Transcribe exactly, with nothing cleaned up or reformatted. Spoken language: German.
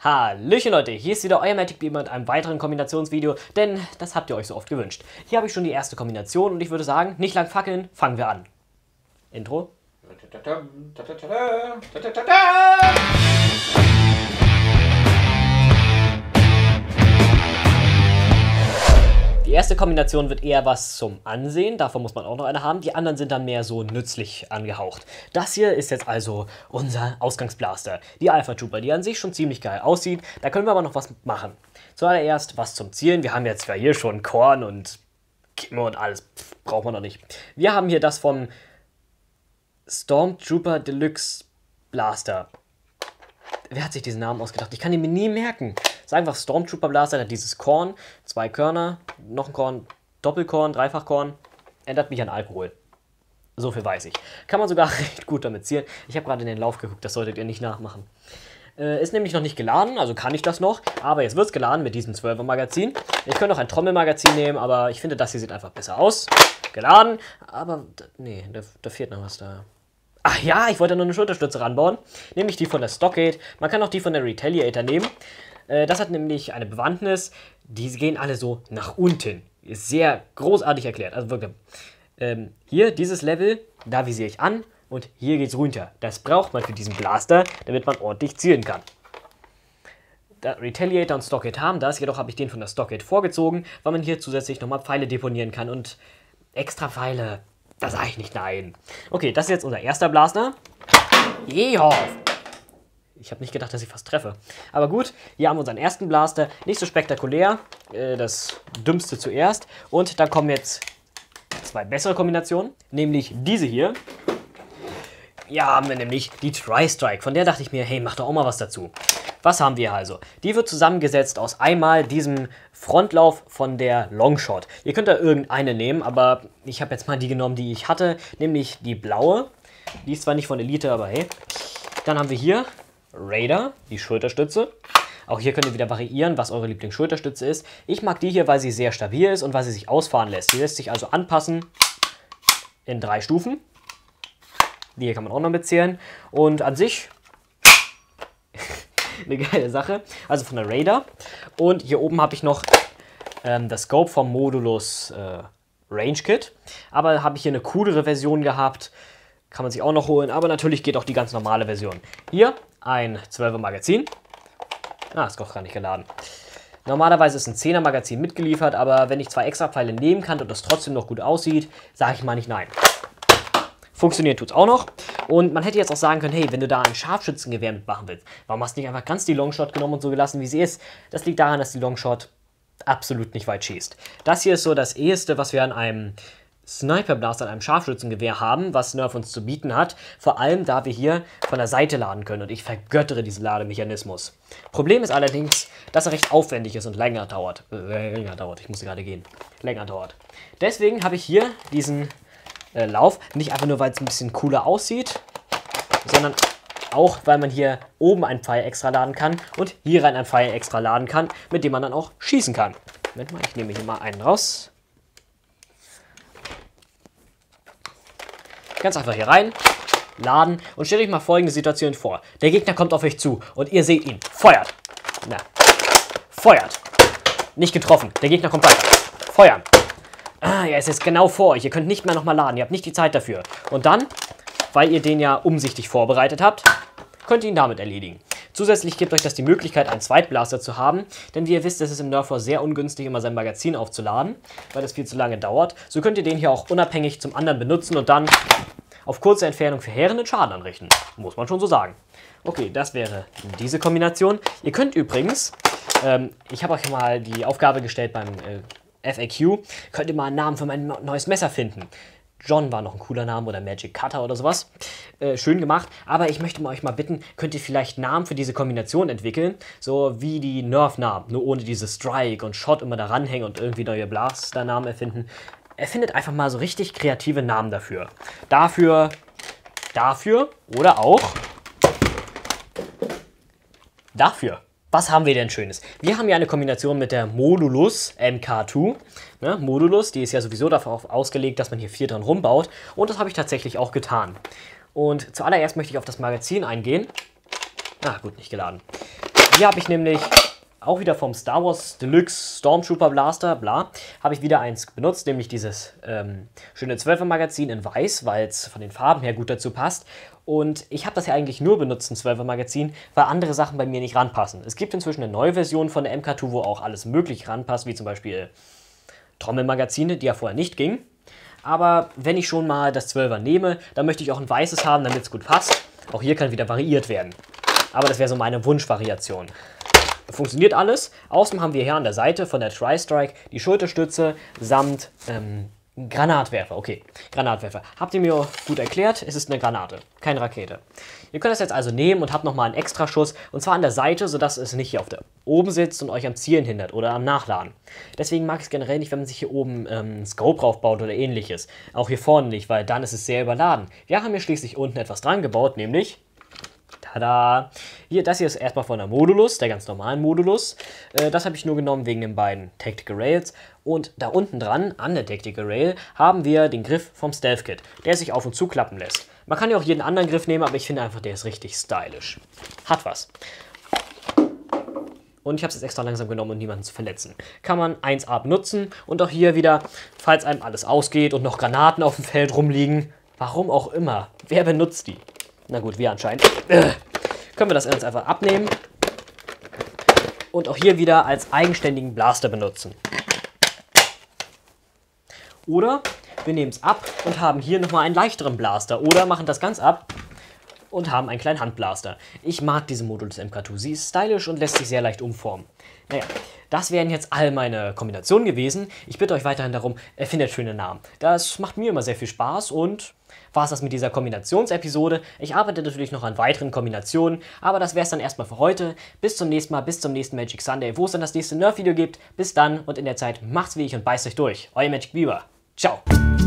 Hallöchen Leute, hier ist wieder euer Magic Beamer mit einem weiteren Kombinationsvideo, denn das habt ihr euch so oft gewünscht. Hier habe ich schon die erste Kombination und ich würde sagen, nicht lang fackeln, fangen wir an. Intro. Die erste Kombination wird eher was zum Ansehen, davon muss man auch noch eine haben. Die anderen sind dann mehr so nützlich angehaucht. Das hier ist jetzt also unser Ausgangsblaster. Die Alpha Trooper, die an sich schon ziemlich geil aussieht. Da können wir aber noch was machen. Zuallererst was zum Zielen. Wir haben jetzt ja hier schon Korn und Kimme und alles. Pff, braucht man noch nicht. Wir haben hier das vom Stormtrooper Deluxe Blaster. Wer hat sich diesen Namen ausgedacht? Ich kann ihn mir nie merken. Das ist einfach Stormtrooper Blaster, der hat dieses Korn, zwei Körner, noch ein Korn, Doppelkorn, Dreifachkorn. Erinnert mich an Alkohol. So viel weiß ich. Kann man sogar recht gut damit zielen. Ich habe gerade in den Lauf geguckt, das solltet ihr nicht nachmachen. Äh, ist nämlich noch nicht geladen, also kann ich das noch. Aber jetzt wird es geladen mit diesem zwölfer Magazin. Ich könnte auch ein Trommelmagazin nehmen, aber ich finde, das hier sieht einfach besser aus. Geladen, aber nee, da, da fehlt noch was da. Ach ja, ich wollte nur eine Schulterstütze ranbauen, nämlich die von der Stockade. Man kann auch die von der Retaliator nehmen. Äh, das hat nämlich eine Bewandtnis, die gehen alle so nach unten. Ist sehr großartig erklärt. Also wirklich, ähm, hier dieses Level, da visiere ich an und hier geht's runter. Das braucht man für diesen Blaster, damit man ordentlich zielen kann. Der Retaliator und Stockade haben das, jedoch habe ich den von der Stockade vorgezogen, weil man hier zusätzlich nochmal Pfeile deponieren kann und extra Pfeile. Da sage ich nicht nein. Okay, das ist jetzt unser erster Blaster. Jehoff. Ich habe nicht gedacht, dass ich fast treffe. Aber gut, hier haben wir unseren ersten Blaster. Nicht so spektakulär. Äh, das Dümmste zuerst. Und dann kommen jetzt zwei bessere Kombinationen. Nämlich diese hier. Hier haben wir nämlich die Tri-Strike. Von der dachte ich mir, hey, mach doch auch mal was dazu. Was haben wir also? Die wird zusammengesetzt aus einmal diesem Frontlauf von der Longshot. Ihr könnt da irgendeine nehmen, aber ich habe jetzt mal die genommen, die ich hatte, nämlich die blaue. Die ist zwar nicht von Elite, aber hey. Dann haben wir hier Raider, die Schulterstütze. Auch hier könnt ihr wieder variieren, was eure Lieblingsschulterstütze ist. Ich mag die hier, weil sie sehr stabil ist und weil sie sich ausfahren lässt. Sie lässt sich also anpassen in drei Stufen. Die hier kann man auch noch mitzählen. Und an sich eine geile Sache. Also von der Raider. Und hier oben habe ich noch ähm, das Scope vom Modulus äh, Range Kit. Aber habe ich hier eine coolere Version gehabt. Kann man sich auch noch holen. Aber natürlich geht auch die ganz normale Version. Hier ein zwölfer Magazin. Ah, ist doch gar nicht geladen. Normalerweise ist ein zehner Magazin mitgeliefert. Aber wenn ich zwei extra Pfeile nehmen kann und das trotzdem noch gut aussieht, sage ich mal nicht nein. Funktioniert tut es auch noch. Und man hätte jetzt auch sagen können, hey, wenn du da ein Scharfschützengewehr mitmachen willst, warum hast du nicht einfach ganz die Longshot genommen und so gelassen, wie sie ist? Das liegt daran, dass die Longshot absolut nicht weit schießt. Das hier ist so das eheste, was wir an einem Sniper Blaster, an einem Scharfschützengewehr haben, was Nerf uns zu bieten hat. Vor allem, da wir hier von der Seite laden können und ich vergöttere diesen Lademechanismus. Problem ist allerdings, dass er recht aufwendig ist und länger dauert. Äh, länger dauert, ich musste gerade gehen. Länger dauert. Deswegen habe ich hier diesen Äh, Lauf. Nicht einfach nur, weil es ein bisschen cooler aussieht, sondern auch, weil man hier oben einen Pfeil extra laden kann und hier rein einen Pfeil extra laden kann, mit dem man dann auch schießen kann. Moment mal, ich nehme hier mal einen raus. Ganz einfach hier rein, laden und stellt euch mal folgende Situation vor. Der Gegner kommt auf euch zu und ihr seht ihn. Feuert. Na. Feuert. Nicht getroffen. Der Gegner kommt weiter. Feuern. Ah, er ist jetzt genau vor euch. Ihr könnt nicht mehr nochmal laden. Ihr habt nicht die Zeit dafür. Und dann, weil ihr den ja umsichtig vorbereitet habt, könnt ihr ihn damit erledigen. Zusätzlich gibt euch das die Möglichkeit, einen Zweitblaster zu haben. Denn wie ihr wisst, ist es im Nerf War sehr ungünstig, immer sein Magazin aufzuladen, weil das viel zu lange dauert. So könnt ihr den hier auch unabhängig zum anderen benutzen und dann auf kurze Entfernung verheerenden Schaden anrichten. Muss man schon so sagen. Okay, das wäre diese Kombination. Ihr könnt übrigens, ähm, ich habe euch mal die Aufgabe gestellt beim Äh, F A Q, könnt ihr mal einen Namen für mein neues Messer finden. John war noch ein cooler Name oder Magic Cutter oder sowas. Äh, schön gemacht, aber ich möchte mal euch mal bitten, könnt ihr vielleicht Namen für diese Kombination entwickeln, so wie die Nerf-Namen, nur ohne diese Strike und Shot immer da ranhängen und irgendwie neue Blaster-Namen erfinden. Erfindet einfach mal so richtig kreative Namen dafür. Dafür, dafür oder auch dafür. Was haben wir denn Schönes? Wir haben ja eine Kombination mit der Modulus M K zwei. Ne, Modulus, die ist ja sowieso darauf ausgelegt, dass man hier viel dran rumbaut. Und das habe ich tatsächlich auch getan. Und zuallererst möchte ich auf das Magazin eingehen. Ah, gut, nicht geladen. Hier habe ich nämlich auch wieder vom Star Wars Deluxe Stormtrooper Blaster, bla, habe ich wieder eins benutzt, nämlich dieses ähm, schöne zwölfer Magazin in weiß, weil es von den Farben her gut dazu passt. Und ich habe das ja eigentlich nur benutzt, ein zwölfer Magazin, weil andere Sachen bei mir nicht ranpassen. Es gibt inzwischen eine neue Version von der M K zwei, wo auch alles möglich ranpasst, wie zum Beispiel Trommelmagazine, die ja vorher nicht gingen. Aber wenn ich schon mal das zwölfer nehme, dann möchte ich auch ein weißes haben, damit es gut passt. Auch hier kann wieder variiert werden. Aber das wäre so meine Wunschvariation. Funktioniert alles. Außerdem haben wir hier an der Seite von der Tri-Strike die Schulterstütze samt ähm, Granatwerfer. Okay, Granatwerfer. Habt ihr mir gut erklärt? Es ist eine Granate, keine Rakete. Ihr könnt das jetzt also nehmen und habt nochmal einen Extraschuss. Und zwar an der Seite, sodass es nicht hier auf der oben sitzt und euch am Zielen hindert oder am Nachladen. Deswegen mag ich es generell nicht, wenn man sich hier oben ähm, ein Scope draufbaut oder ähnliches. Auch hier vorne nicht, weil dann ist es sehr überladen. Wir haben hier schließlich unten etwas dran gebaut, nämlich... Tada! Hier, das hier ist erstmal von der Modulus, der ganz normalen Modulus. Äh, das habe ich nur genommen wegen den beiden Tactical Rails. Und da unten dran, an der Tactical Rail, haben wir den Griff vom Stealth Kit, der sich auf und zu klappen lässt. Man kann ja auch jeden anderen Griff nehmen, aber ich finde einfach, der ist richtig stylisch. Hat was. Und ich habe es jetzt extra langsam genommen, um niemanden zu verletzen. Kann man eins A benutzen und auch hier wieder, falls einem alles ausgeht und noch Granaten auf dem Feld rumliegen, warum auch immer, wer benutzt die? Na gut, wir anscheinend. Äh, können wir das ganz einfach abnehmen und auch hier wieder als eigenständigen Blaster benutzen. Oder wir nehmen es ab und haben hier nochmal einen leichteren Blaster oder machen das ganz ab und haben einen kleinen Handblaster. Ich mag diese Modulus M K zwei. Sie ist stylisch und lässt sich sehr leicht umformen. Naja, das wären jetzt all meine Kombinationen gewesen. Ich bitte euch weiterhin darum, erfindet schöne Namen. Das macht mir immer sehr viel Spaß und war es das mit dieser Kombinationsepisode. Ich arbeite natürlich noch an weiteren Kombinationen, aber das wäre es dann erstmal für heute. Bis zum nächsten Mal, bis zum nächsten Magic Sunday, wo es dann das nächste Nerf-Video gibt. Bis dann und in der Zeit macht's wie ich und beißt euch durch. Euer Magic Beaver. Ciao.